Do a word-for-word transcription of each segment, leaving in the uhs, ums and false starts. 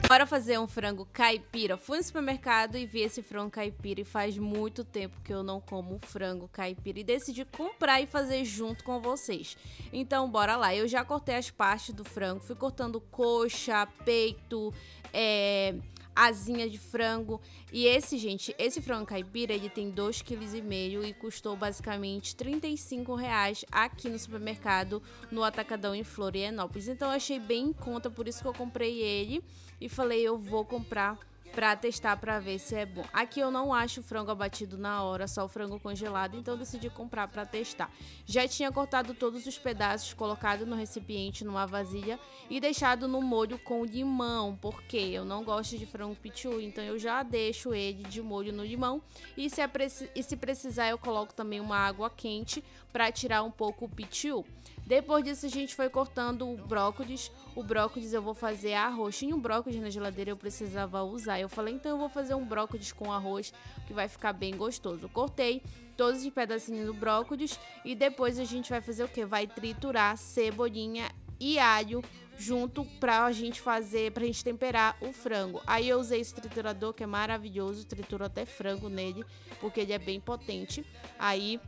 Bora fazer um frango caipira. Fui no supermercado e vi esse frango caipira e faz muito tempo que eu não como frango caipira e decidi comprar e fazer junto com vocês. Então bora lá. Eu já cortei as partes do frango, fui cortando coxa, peito, é... asinha de frango. E esse, gente, esse frango caipira, ele tem dois vírgula cinco quilos e custou basicamente trinta e cinco reais aqui no supermercado, no Atacadão em Florianópolis. Então eu achei bem em conta, por isso que eu comprei ele e falei, eu vou comprar pra testar, pra ver se é bom. Aqui eu não acho o frango abatido na hora, só o frango congelado, então eu decidi comprar pra testar. Já tinha cortado todos os pedaços, colocado no recipiente, numa vasilha e deixado no molho com limão, porque eu não gosto de frango pitiu, então eu já deixo ele de molho no limão e se, é preci e se precisar eu coloco também uma água quente pra tirar um pouco o pitiu. Depois disso a gente foi cortando o brócolis. O brócolis eu vou fazer arroz. Tinha um brócolis na geladeira, eu precisava usar. Eu falei, então eu vou fazer um brócolis com arroz, que vai ficar bem gostoso. Cortei todos os pedacinhos do brócolis e depois a gente vai fazer o que? Vai triturar cebolinha e alho junto pra gente fazer, pra gente temperar o frango. Aí eu usei esse triturador que é maravilhoso, trituro até frango nele, porque ele é bem potente. Aí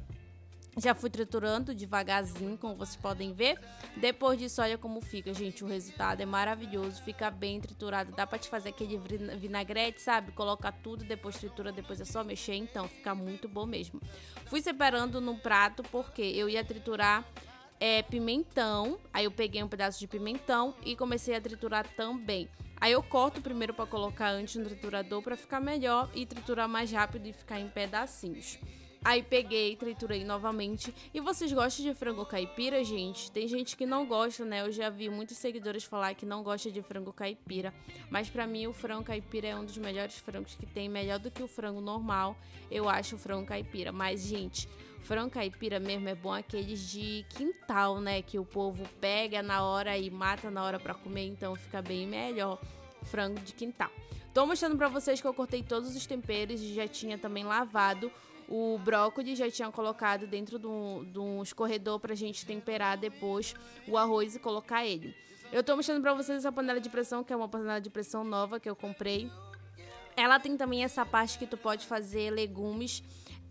já fui triturando devagarzinho, como vocês podem ver. Depois disso, olha como fica, gente. O resultado é maravilhoso, fica bem triturado. Dá pra te fazer aquele vinagrete, sabe? Coloca tudo, depois tritura, depois é só mexer. Então, fica muito bom mesmo. Fui separando no prato, porque eu ia triturar é, pimentão. Aí eu peguei um pedaço de pimentão e comecei a triturar também. Aí eu corto primeiro pra colocar antes no triturador, pra ficar melhor e triturar mais rápido e ficar em pedacinhos. Aí peguei, triturei novamente. E vocês gostam de frango caipira, gente? Tem gente que não gosta, né? Eu já vi muitos seguidores falar que não gosta de frango caipira. Mas pra mim o frango caipira é um dos melhores frangos que tem. Melhor do que o frango normal, eu acho o frango caipira. Mas, gente, frango caipira mesmo é bom aqueles de quintal, né? Que o povo pega na hora e mata na hora pra comer. Então fica bem melhor frango de quintal. Tô mostrando pra vocês que eu cortei todos os temperos e já tinha também lavado o brócolis, já tinha colocado dentro de um escorredor pra gente temperar depois o arroz e colocar ele. Eu tô mostrando pra vocês essa panela de pressão, que é uma panela de pressão nova que eu comprei. Ela tem também essa parte que tu pode fazer legumes,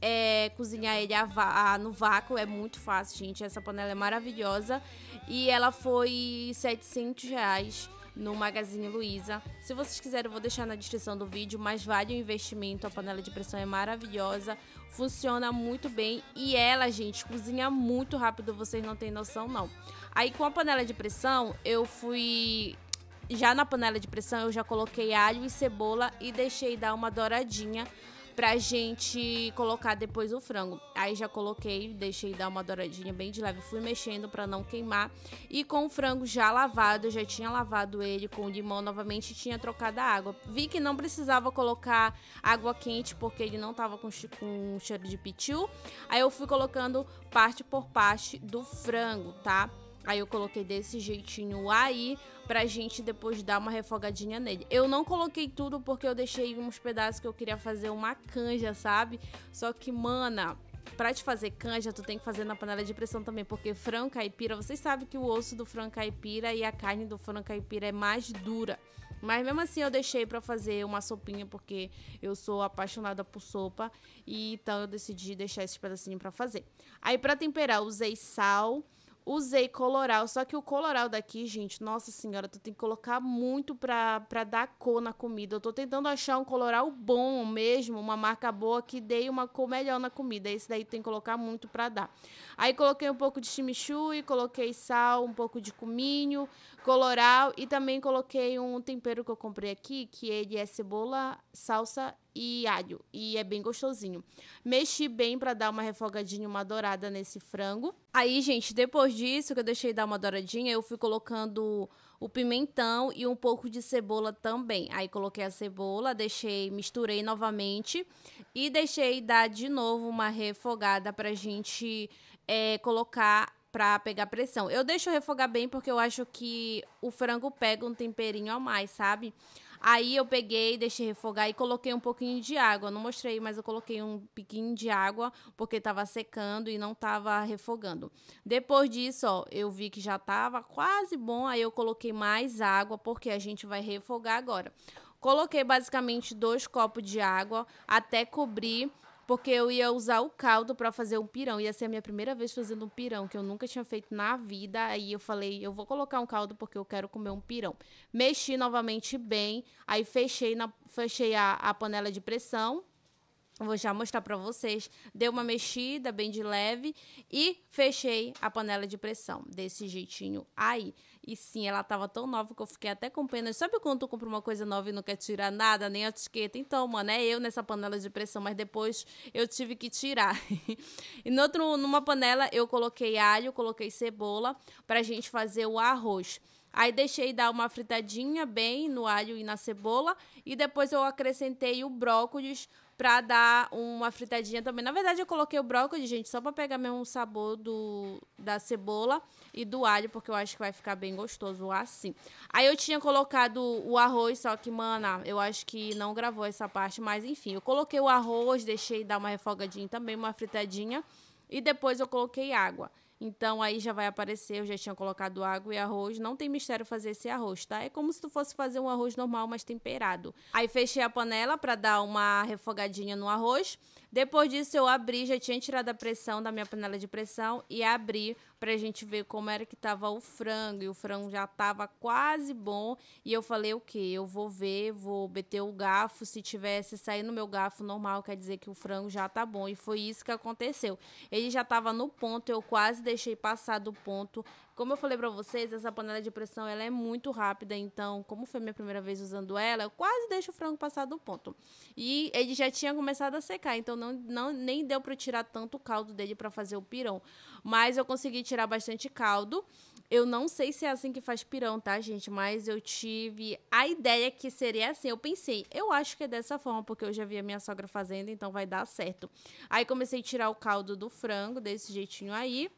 é, cozinhar ele a, a, no vácuo, é muito fácil, gente. Essa panela é maravilhosa e ela foi setecentos reais no Magazine Luiza. Se vocês quiserem, eu vou deixar na descrição do vídeo, mas vale o investimento. A panela de pressão é maravilhosa, funciona muito bem e ela, gente, cozinha muito rápido, vocês não têm noção, não. Aí, com a panela de pressão, eu fui... Já na panela de pressão, eu já coloquei alho e cebola e deixei dar uma douradinha pra gente colocar depois o frango. Aí já coloquei, deixei dar uma douradinha bem de leve, fui mexendo pra não queimar. E com o frango já lavado, eu já tinha lavado ele com limão novamente e tinha trocado a água. Vi que não precisava colocar água quente porque ele não tava com, com cheiro de pitiu. Aí eu fui colocando parte por parte do frango, tá? Aí eu coloquei desse jeitinho aí, pra gente depois dar uma refogadinha nele. Eu não coloquei tudo porque eu deixei uns pedaços que eu queria fazer uma canja, sabe? Só que, mana, pra te fazer canja, tu tem que fazer na panela de pressão também, porque frango caipira, vocês sabem que o osso do frango caipira e a carne do frango caipira é mais dura. Mas mesmo assim eu deixei pra fazer uma sopinha, porque eu sou apaixonada por sopa, e então eu decidi deixar esses pedacinhos pra fazer. Aí pra temperar, usei sal... Usei coloral, só que o coloral daqui, gente, nossa senhora, tu tem que colocar muito pra, pra dar cor na comida. Eu tô tentando achar um coloral bom mesmo, uma marca boa que dê uma cor melhor na comida. Esse daí tem que colocar muito pra dar. Aí coloquei um pouco de chimichurri, coloquei sal, um pouco de cominho, coloral e também coloquei um tempero que eu comprei aqui, que ele é cebola, salsa e alho, e é bem gostosinho. Mexi bem pra dar uma refogadinha, uma dourada nesse frango. Aí, gente, depois disso, que eu deixei dar uma douradinha, eu fui colocando o pimentão e um pouco de cebola também. Aí coloquei a cebola, deixei, misturei novamente e deixei dar de novo uma refogada pra gente é, colocar pra pegar pressão. Eu deixo refogar bem porque eu acho que o frango pega um temperinho a mais, sabe? Aí eu peguei, deixei refogar e coloquei um pouquinho de água. Não mostrei, mas eu coloquei um piquinho de água porque tava secando e não tava refogando. Depois disso, ó, eu vi que já tava quase bom, aí eu coloquei mais água porque a gente vai refogar agora. Coloquei basicamente dois copos de água até cobrir, porque eu ia usar o caldo para fazer um pirão. Ia ser a minha primeira vez fazendo um pirão, que eu nunca tinha feito na vida. Aí eu falei, eu vou colocar um caldo porque eu quero comer um pirão. Mexi novamente bem, aí fechei, na, fechei a, a panela de pressão. Vou já mostrar pra vocês. Dei uma mexida bem de leve e fechei a panela de pressão, desse jeitinho aí. E sim, ela tava tão nova que eu fiquei até com pena. Sabe quando tu compra uma coisa nova e não quer tirar nada, nem a etiqueta? Então, mano, é eu nessa panela de pressão, mas depois eu tive que tirar. E no outro, numa panela eu coloquei alho, coloquei cebola pra gente fazer o arroz. Aí deixei dar uma fritadinha bem no alho e na cebola e depois eu acrescentei o brócolis pra dar uma fritadinha também. Na verdade, eu coloquei o brócolis, gente, só pra pegar mesmo o sabor do, da cebola e do alho, porque eu acho que vai ficar bem gostoso assim. Aí eu tinha colocado o arroz, só que, mana, eu acho que não gravou essa parte, mas enfim. Eu coloquei o arroz, deixei dar uma refogadinha também, uma fritadinha, e depois eu coloquei água. Então, aí já vai aparecer, eu já tinha colocado água e arroz. Não tem mistério fazer esse arroz, tá? É como se tu fosse fazer um arroz normal, mas temperado. Aí, fechei a panela pra dar uma refogadinha no arroz. Depois disso, eu abri, já tinha tirado a pressão da minha panela de pressão e abri pra gente ver como era que tava o frango. E o frango já tava quase bom. E eu falei o quê? Eu vou ver, vou meter o garfo. Se tivesse saindo meu garfo normal, quer dizer que o frango já tá bom. E foi isso que aconteceu. Ele já tava no ponto, eu quase deixei passar do ponto. Como eu falei pra vocês, essa panela de pressão, ela é muito rápida. Então, como foi minha primeira vez usando ela, eu quase deixo o frango passar do ponto. E ele já tinha começado a secar, então não, não, nem deu pra eu tirar tanto caldo dele pra fazer o pirão. Mas eu consegui tirar bastante caldo. Eu não sei se é assim que faz pirão, tá, gente? Mas eu tive a ideia que seria assim. Eu pensei, eu acho que é dessa forma, porque eu já vi a minha sogra fazendo, então vai dar certo. Aí comecei a tirar o caldo do frango, desse jeitinho aí.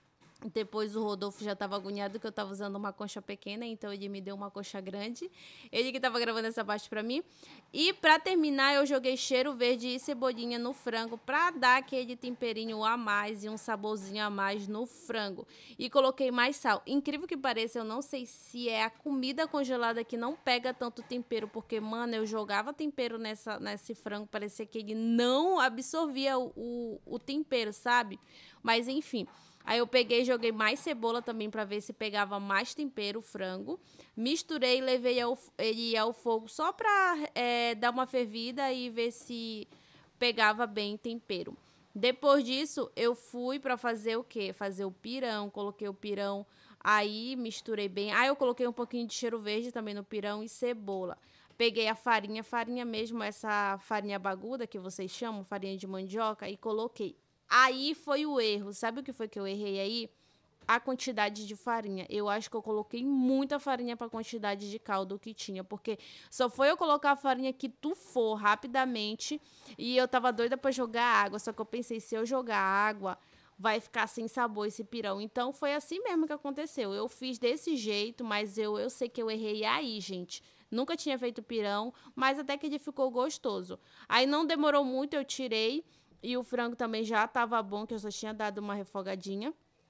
Depois o Rodolfo já estava agoniado que eu estava usando uma concha pequena, então ele me deu uma concha grande. Ele que estava gravando essa parte para mim. E para terminar, eu joguei cheiro verde e cebolinha no frango para dar aquele temperinho a mais e um saborzinho a mais no frango. E coloquei mais sal. Incrível que pareça, eu não sei se é a comida congelada que não pega tanto tempero, porque, mano, eu jogava tempero nessa, nesse frango, parecia que ele não absorvia o, o, o tempero, sabe? Mas enfim. Aí eu peguei e joguei mais cebola também para ver se pegava mais tempero o frango. Misturei e levei ao, ele ao fogo só para é, dar uma fervida e ver se pegava bem tempero. Depois disso, eu fui para fazer o quê? Fazer o pirão. Coloquei o pirão aí, misturei bem. Aí eu coloquei um pouquinho de cheiro verde também no pirão e cebola. Peguei a farinha, farinha mesmo, essa farinha baguda que vocês chamam, farinha de mandioca, e coloquei. Aí foi o erro. Sabe o que foi que eu errei aí? A quantidade de farinha. Eu acho que eu coloquei muita farinha para a quantidade de caldo que tinha, porque só foi eu colocar a farinha que tufou rapidamente e eu tava doida para jogar água, só que eu pensei, se eu jogar água, vai ficar sem sabor esse pirão. Então foi assim mesmo que aconteceu. Eu fiz desse jeito, mas eu, eu sei que eu errei aí, gente. Nunca tinha feito pirão, mas até que ele ficou gostoso. Aí não demorou muito, eu tirei. E o frango também já estava bom, que eu só tinha dado uma refogadinha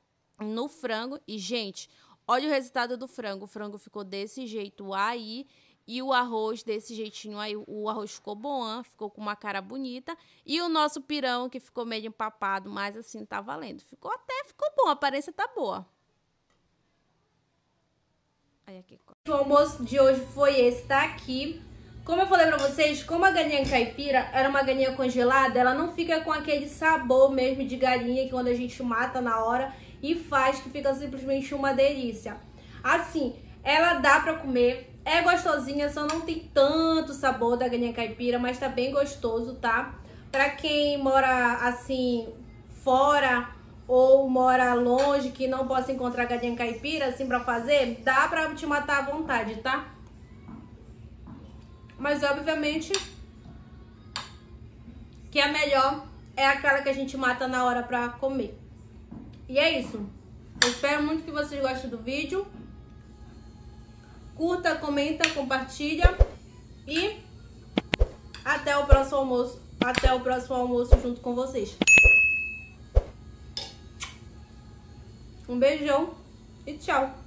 no frango. E, gente, olha o resultado do frango. O frango ficou desse jeito aí. E o arroz desse jeitinho aí. O arroz ficou bom, ficou com uma cara bonita. E o nosso pirão, que ficou meio empapado, mas assim, tá valendo. Ficou até, ficou bom. A aparência tá boa. Aí, aqui. O almoço de hoje foi esse, tá aqui. Como eu falei pra vocês, como a galinha caipira era uma galinha congelada, ela não fica com aquele sabor mesmo de galinha que quando a gente mata na hora e faz, que fica simplesmente uma delícia. Assim, ela dá pra comer, é gostosinha, só não tem tanto sabor da galinha caipira, mas tá bem gostoso, tá? Pra quem mora assim, fora ou mora longe, que não possa encontrar galinha caipira assim pra fazer, dá pra te matar à vontade, tá? Mas, obviamente, que a melhor é aquela que a gente mata na hora pra comer. E é isso. Eu espero muito que vocês gostem do vídeo. Curta, comenta, compartilha. E até o próximo almoço. Até o próximo almoço junto com vocês. Um beijão e tchau.